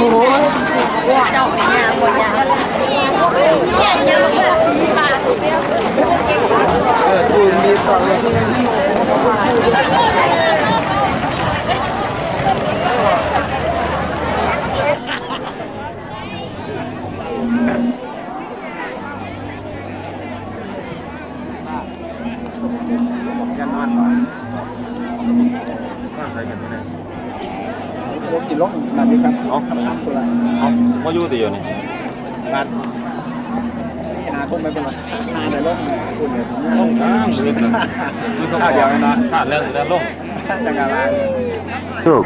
เจ้าเนี่ยบนยาตูนมีต่อเลยกันนอนก่อนว่าใครกันเนี่ยผมสิล็อกนั่นนี่ครับเอาว่าอยู่ตีอยู่นี่บ้านนี่หาทุ่มไม่เป็นไรหาในร่มคุณเนี่ยร่มข้างเลยข้าวเดียวกันเนาะข้าวเรื่องร่มจังอะไรลูก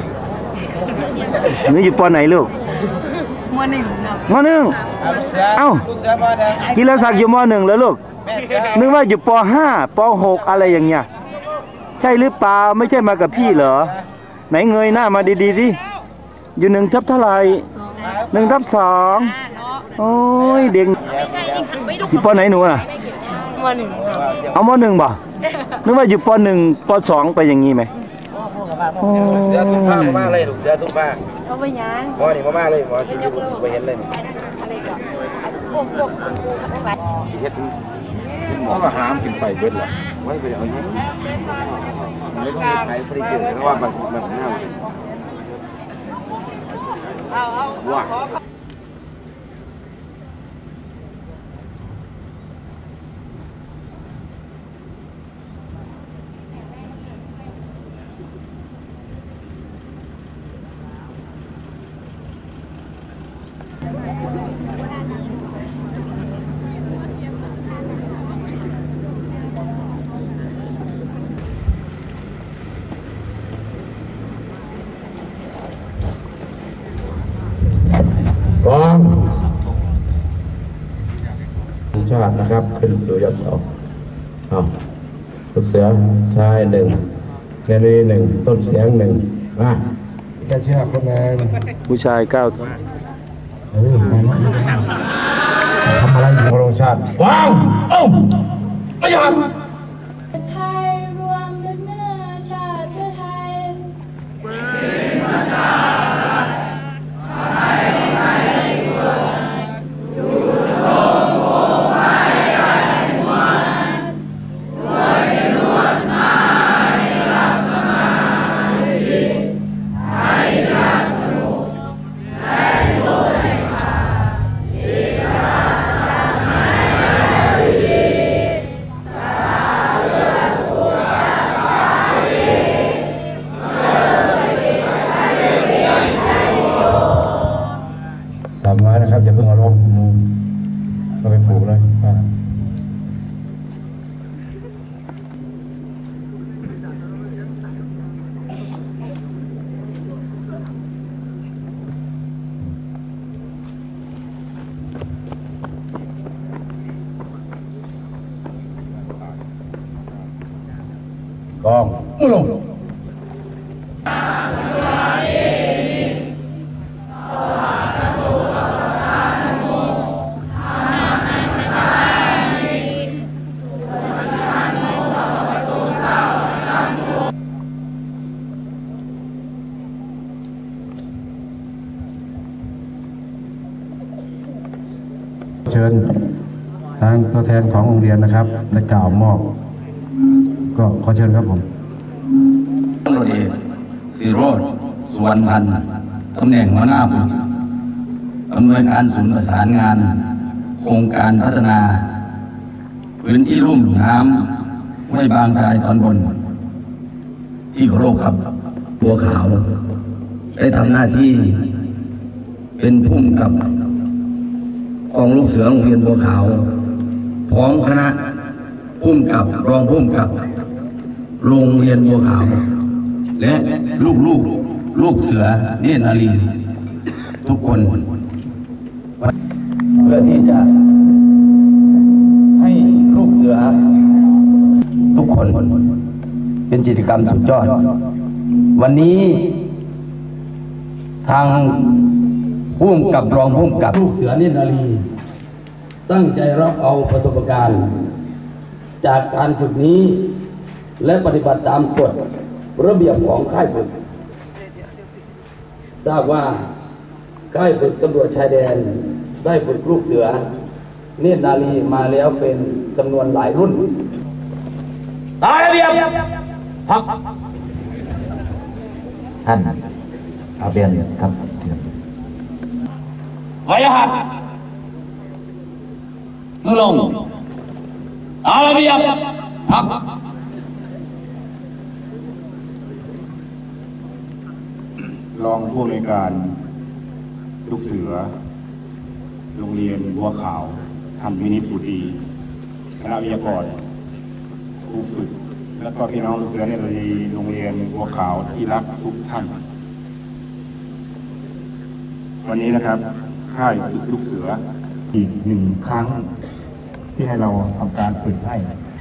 หนูอยู่ป.ไหนลูกม.1 ม.1เอ้ากีฬาศักดิ์อยู่ม.1แล้วลูกนึกว่าอยู่ป.5 ป.6อะไรอย่างเงี้ยใช่หรือเปล่าไม่ใช่มากับพี่เหรอไหนเงยหน้ามาดีๆสิอยู่1 ทับเท่าไหร่1 ทับ 2โอ้ยเด็กอยู่ป.ไหนหนูอ่ะม.1 เอาม.1บ่นึกว่าอยู่ป.1 ป.2ไปอย่างงี้ไหมเสือทุ่งผ้ามากเลยถูกเสือทุ่งผ้าเอาไปยังหมอนี่มากเลยหมอสิไปเห็นเลยอะไรก่อนพวกทั้งหลายที่เฮ็ดหมอก็หามขึ้นไปเบิดหรอไว้ไปเอาเงี้ยไม่ต้องมีใครไปเจอเพราะว่ามันง่ายว้าชาตินะครับขึ้นสู่ยอดเสาลูกเสือชาย1เนรี1ต้นเสียง1มาแค่เชือกคนนึงผู้ชาย9 ทำอะไรอยู่โครงชาติวางไม่ยอมไทยรวมด้วยเนื้อชาติไทยเป็นภาษาทำไว้นะครับอย่าเพิ่งเอาลงก็ไปผูกเลยกองลงเชิญทางตัวแทนของโรงเรียนนะครับได้กล่าวมอบก็ขอเชิญครับผมตำรวจเอกศิโรจน์สุวรรณพันธ์ตำแหน่งหัวหน้าฝ่ายอำนวยการศูนย์ประสานงานโครงการพัฒนาพื้นที่ลุ่มน้ำห้วยบางทรายตอนบนที่เคารพครับบัวขาวได้ทำหน้าที่เป็นผู้กำกับกองลูกเสือโรงเรียนบัวขาวพร้อมคณะผู้กำกับรองผู้กำกับโรงเรียนบัวขาวและลูกเสือเนตรนารีทุกคนเพื่อที่จะให้ลูกเสือทุกคนเป็นกิจกรรมสุดยอดวันนี้ทางผู้กำกับรองผู้กำกับลูกเสือเนตรนารีตั้งใจรับเอาประสบการณ์จากการฝึกนี้และปฏิบัติตามกฎระเบียบของค่ายฝึกทราบว่าค่ายฝึกตำรวจชายแดนได้ฝึกลูกเสือเนตรนารีมาแล้วเป็นจำนวนหลายรุ่นตายระเบียบพักท่านอาเบียนครับไว้หัดมือลงอาระเบียบพักรองผู้อำนวยการลูกเสือโรงเรียนบัวขาวท่านวินิจบุตรีคณะวิทยากรครูฝึกและก็พี่น้องลูกเสือในโรงเรียนบัวขาวที่รักทุกท่านวันนี้นะครับค่ายฝึกลูกเสืออีกหนึ่งครั้งที่ให้เราทำการฝึกให้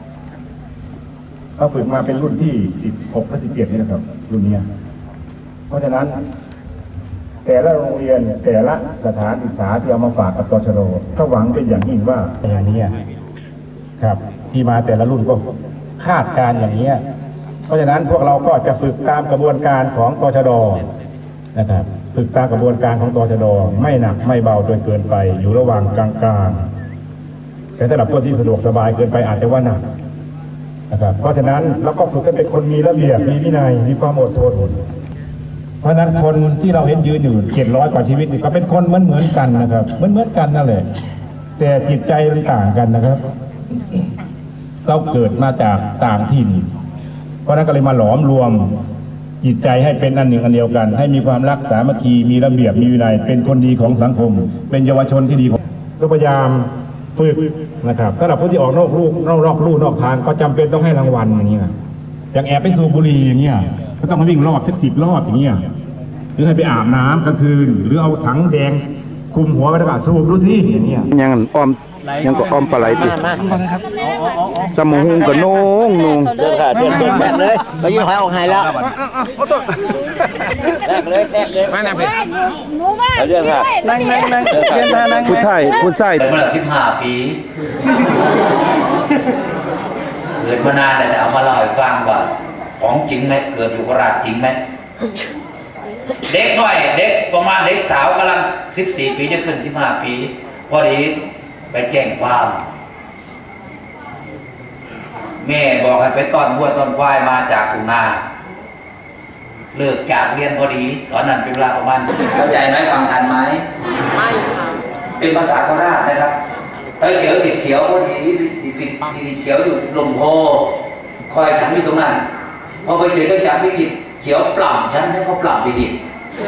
เราฝึกมาเป็นรุ่นที่16และ17นี่นะครับรุ่นนี้เพราะฉะนั้นแต่ละโรงเรียนแต่ละสถานศึกษาที่เอามาฝากกับตชด.ก็หวังเป็นอย่างยิ่งว่าอย่างนี้ครับที่มาแต่ละรุ่นก็คาดการอย่างนี้เพราะฉะนั้นพวกเราก็จะฝึกตามกระบวนการของตชด.นะครับฝึกตามกระบวนการของตชด.ไม่หนักไม่เบาจนเกินไปอยู่ระหว่างกลางๆแต่สำหรับคนที่สะดวกสบายเกินไปอาจจะว่าหนักนะครับเพราะฉะนั้นเราก็ฝึกกันเป็นคนมีระเบียบมีวินัยมีความอดทนเพราะนั้นคนที่เราเห็นยืนอยู่700 กว่าชีวิตนี่ก็เป็นคนเหมือนกันนะครับเหมือนกันนั่นแหละแต่จิตใจมันต่างกันนะครับเราเกิดมาจากต่างถิ่นเพราะนั้นก็เลยมาหลอมรวมจิตใจให้เป็นอันหนึ่งอันเดียวกันให้มีความรักสามัคคีมีระเบียบมีวินัยเป็นคนดีของสังคมเป็นเยาวชนที่ดีก็พยายามฝึกนะครับสำหรับผู้ที่ออกนอกลู่นอกทางก็จำเป็นต้องให้รางวัลอย่างนี้นะอย่างแอบไปสูบบุหรี่อย่างเงี้ยก็ต้องให้วิ่งรอบสัก10 รอบอย่างเงี้ยหรือให้ไปอาบน้ำกลางคืนหรือเอาถังแดงคุมหัวไว้แล้วก็สูบดูสิอย่างเงี้ยยังอ้อมยังก็อ้อมปลาไหลติดสมองก็โน่งเดินค่ะเดินแบบเลยเรายื่นหอยออกหายแล้วแรกเลยมาหน้าเพจหนูมาเดินค่ะนั่งเดินทางนั่งผู้ชายเมื่อ15 ปีเกิดมานานแต่เอามาเล่าให้ฟังว่าของจริงไหมเกิดอยู่กราดจริงไหมเด็กน้อยเด็กประมาณเด็กสาวกำลัง14 ปีจะขึ้น15 ปีพอดีไปแจ้งความแม่บอกให้ไปต้อนวัวต้อนควายมาจากทุ่งนาเลิกจากเรียนพอดีตอนนั้นเป็นเวลาประมาณเข้าใจไหมฟังทันไหมไม่เป็นภาษาโคราชนะครับไปเขียวติดเขียวพอดีติดเขียวอยู่ลมโพคอยฉันอยู่ตรงนั้นพอไปเจอก็จับไม่ผิดเขียวปรับฉันให้เขาปรับไปผิด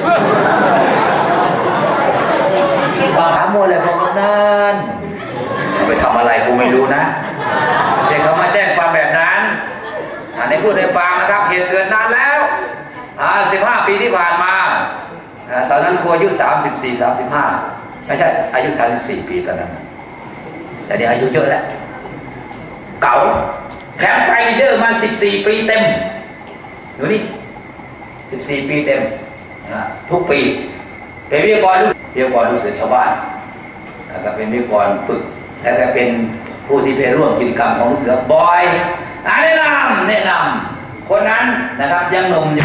ปาโมอะไรพวกนั้นไปทำอะไรกูไม่รู้นะเด็กเขามาแจ้งความแบบนั้นอันนี้พูดให้ฟังนะครับเหตุเกิดนานแล้ว15 ปีที่ผ่านมาตอนนั้นครูอายุ34 35ไม่ใช่อายุ34 ปีตอนนั้นแต่เดี๋ยวอายุเยอะแล้วเก่าแคมป์ไทยลีดเดอร์มา14 ปีเต็มอยู่นี่14 ปีเต็มทุกปีเป็นวิทยากรรู้สึกชาวบ้านแล้วก็เป็นวิทยากรฝึกแล้วก็เป็นผู้ที่ไปร่วมกิจกรรมของเสือบอยแนะนำคนนั้นนะครับยังหนุ่มอยู่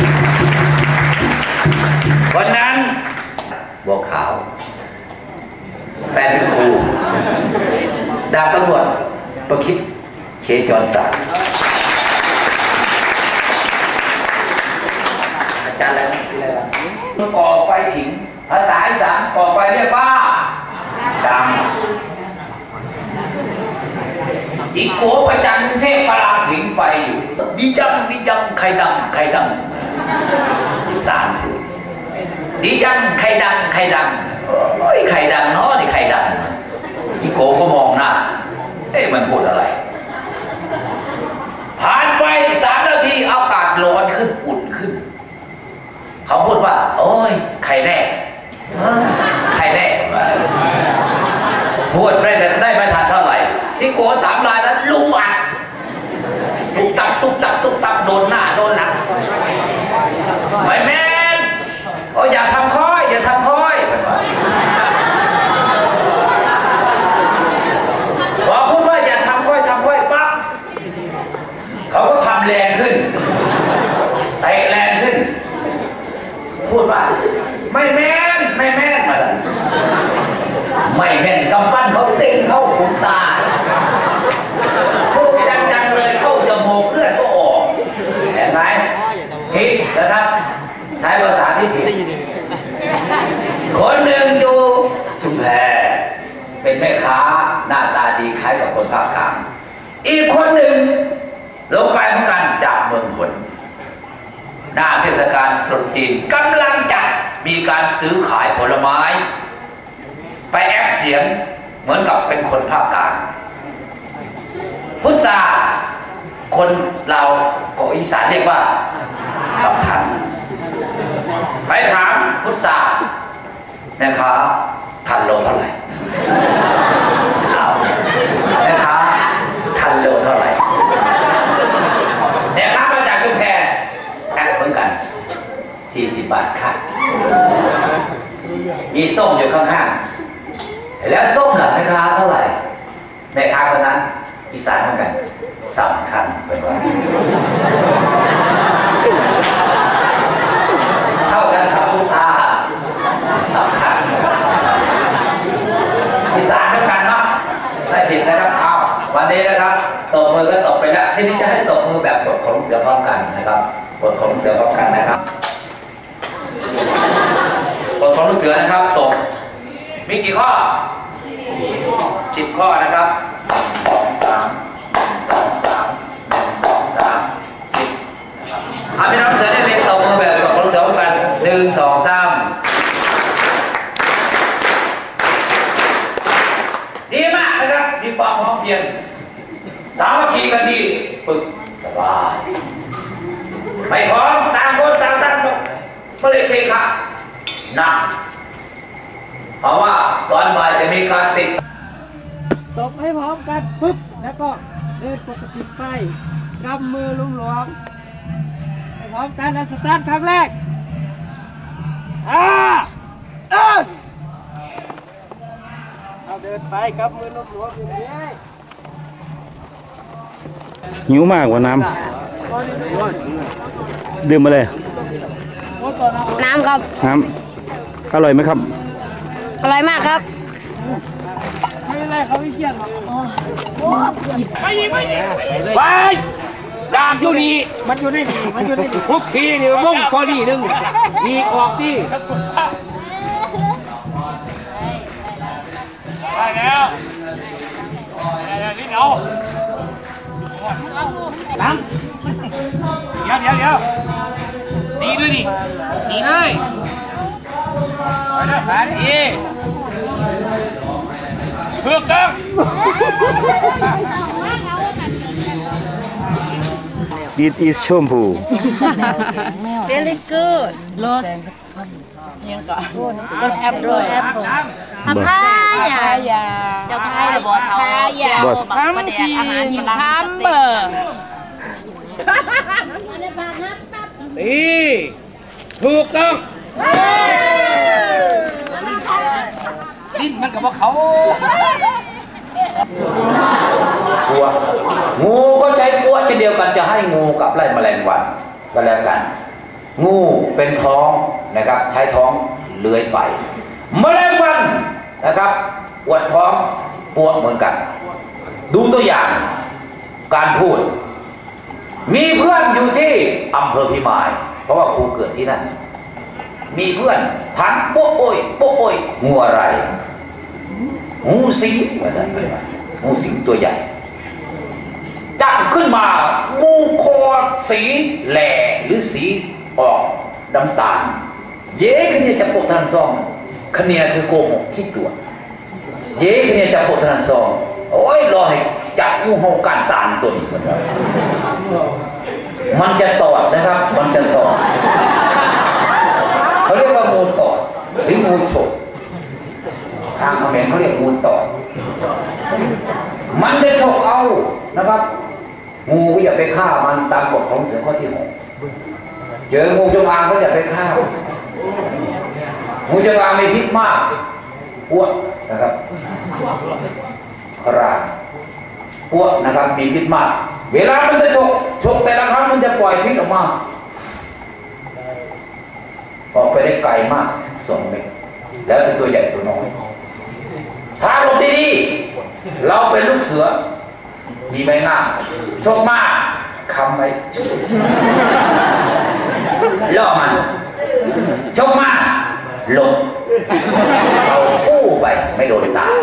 คนนั้นบัวขาวแฟนเป็นครูดาบตำรวจประคิดเคจรศักดิ์อาจารย์อะไรนะก่อไฟผิงภาษาอีสานก่อไฟเรียกว่าดังอีกโก้ประจันกรุงเทพกำลังผิงไฟอยู่ดีจังใครดังอีสานดีจังใครดังโอ้ยใครดังเนาะนี่ใครดังอีโก้ก็มองหน้ามันพูดอะไรผ่านไป3 นาทีอากาศร้อนขึ้นอุ่นขึ้นเขาพูดว่าโอ้ยใครแน่พูดได้ไม่ทันเท่าไหร่ที่โก3 รายนั้นลุมอัดตุ๊บตับโดนหน้าโดนหลังไม่แม่นอย่าทำค่อยพอพูดว่าอย่าทำค่อยปั๊บเขาก็ทำแรงขึ้นเตะแรงขึ้นพูดว่าไม่แม่นกำปั้นเขาเต็งเข้าขุนตาพูดดังๆเลยเข้าจมูกเลือดก็ออกเห็นไหมผิดนะครับใช้ภาษาที่ผิดคนหนึ่งอยู่ชุมแพเป็นแม่ค้าหน้าตาดีคล้ายกับคนภาคกลางอีกคนหนึ่งลงไปเหมือนกันจากเมืองพลหน้าเทศกาลตรุษจีนกำลังจะมีการซื้อขายผลไม้ไปแอคเสียงเหมือนกับเป็นคนภาคกลางพุทธาคนเราของอีสานเรียกว่าลำพันไปถามพุทธาแม่ค้าทันโลเท่าไหร่แม่ค้าทันโลเท่าไหร่แม่ค้ามาจากชุมแพแอคเหมือนกัน40 บาทค่ะมีส้มอยู่ข้างๆแล้วส้มหลังแม่ค้าเท่าไหร่แม่ค้าคนนั้นอีสานเหมือนกันสำคัญเป็นว่าเท่ากันครับผู้ชาสำคัญอีสานเหมือนกันเนาะได้ผิดนะครับเอาวันนี้นะครับตบมือก็ตบไปแล้วทีนี้จะให้ตบมือแบบบทของเสือพร้อมกันนะครับบทของเสือพร้อมกันนะครับบทของลูกเสือนะครับตกมีกี่ข้อ10 ข้อนะครับพี่น้องเสือได้เรียนตบมือแบบบทของลูกเสือพร้อมกัน1 2 3ดีมากนะครับมีความพร้อมเพรียงสามัคคีกันดีฝึกสบายไม่พร้อมต่างคนต่างก็เลยเทค่ะหนักเพราะว่าตอนบ่ายจะมีการติดตบให้พร้อมกันปึ๊บแล้วก็เดินปกติไปกำมือหลวมๆให้พร้อมกันนะสตาร์ทครั้งแรกเอาเดินไปกำมือหลวมๆอย่างนี้หิวมากกว่าน้ำดื่มมาเลยน้ำครับน้ำอร่อยไหมครับอร่อยมากครับไม่เป็นไรเขาไม่เครียดหรอกไปดามอยู่นี่มันอยู่ในนี่ทุกทีนี่มุ่งพอดีนึงมีออกที่ได้แล้วนี่เอาน้ำเดี๋ยวดีด้วยดิดีเลยดีเพื่อกัน It is ชมพู Very good รสยังก่อนรสแอปพาพายาเจ้าไทยหรือบอสเขาบอสทำกินทำเบอร์ดีถูกต้องลิ้นมันกับว่าเขาปัวงูก็ใช้ปัวเช่นเดียวกันจะให้งูกับไล่แมลงวันก็แล้วกันงูเป็นท้องนะครับใช้ท้องเลื้อยไปแมลงวันนะครับปวดท้องปัวเหมือนกันดูตัวอย่างการพูดมีเพื่อนอยู่ที่อำเภอพิมายเพราะว่าครูเกิดที่นั่นมีเพื่อนพันโป๊ะโอยงูอะไรงูสิงว่าสันเป็นว่างูสิงตัวใหญ่จับขึ้นมางูคอสีแหล่หรือสีออกน้ำตาลเย้ขณีจะโปะทันซองขณีคือโกหกคิดตัวเย้ขณีจะโปะทันซองโอ้ยรอให้จับงูเห่ากันตาลตัวนี้มันจะตอดนะครับมันจะตอดเขาเรียกว่างูตอดหรืองูฉกทางเขมรเขาเรียกงูตอดมันจะฉกเอานะครับงูอย่าไปฆ่ามันตามกฎของเสือข้อที่ 6เจองูจงอางก็อย่าไปฆ่างูจงอางมีพิษมากอ้วกนะครับคราอ้วกนะครับมีพิษมากเวลามันจะฉกแต่ละครั้งมันจะปล่อยพิษออกมาออกไปได้ไกลมาก2 เมตรแล้วเป็นตัวใหญ่ตัวน้อยถ้าหลบดีๆเราเป็นลูกเสือมีไม้งามชกมาคำไว้ล่อมันชกมาหลบเรากู้ไปไม่โดนตา